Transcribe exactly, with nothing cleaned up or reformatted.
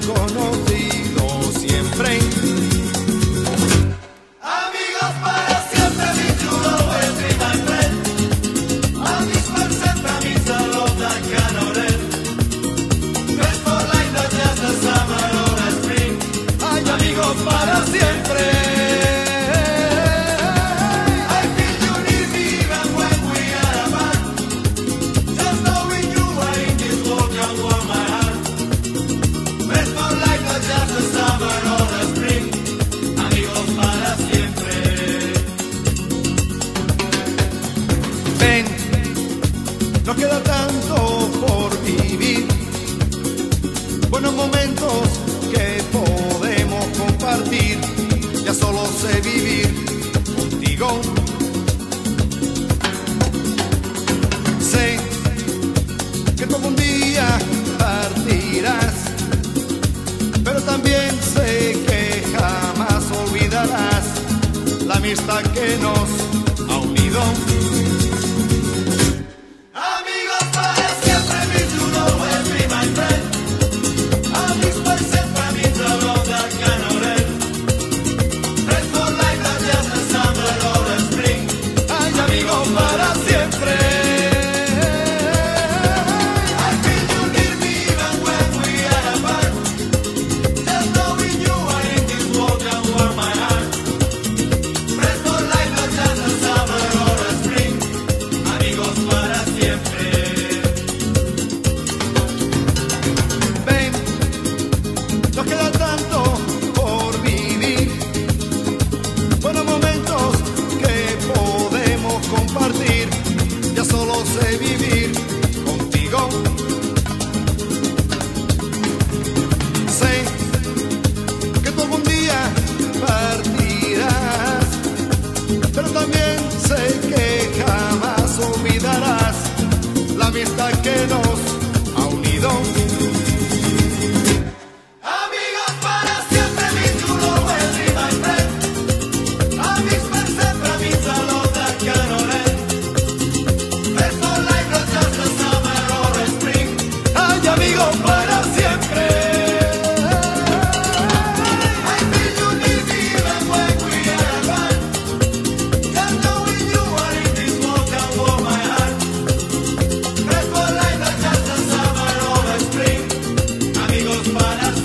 conocido siempre. Amigos para siempre, mi true always be my friend. Amigos per sempre, amics de love that cannot end. Friends for life, not just the summer or the spring. Ay, amigos para siempre. I feel you near me even when we are apart. Just knowing you are in this world can warm my heart. Friends for life, not just the summer or the spring. Amigos para siempre. Ven, no queda tanto por vivir. Buenos momentos que podemos compartir. Ya solo sé vivir contigo. Sé que tú algún día partirás, pero también sé que jamás olvidarás la amistad que nos ha unido. Amigos para siempre, mi true always be my friend. Amigos per sempre, amics de love that cannot end. Friends for life, not just the summer or the spring. Ay, amigos para siempre. I feel you near me even when we are apart. Just knowing you are in this world can warm my heart. Friends for life, not just the summer or the spring. Amigos para siempre. Ven, nos queda tanto por vivir. Buenos momentos que podemos compartir. Ya solo sé vivir contigo. Sé que tú algún día partirás, pero también sé que jamás olvidarás la amistad que nos ha unido. Amigos para siempre, mi true always be my friend. Amigos per sempre, amics de love that cannot end. Friends for life, not just the summer or the spring. Ay, amigos para siempre. I feel you near me even when we are apart. Just knowing you are in this world can warm my heart. Friends for life, not just the summer or the spring. Amigos para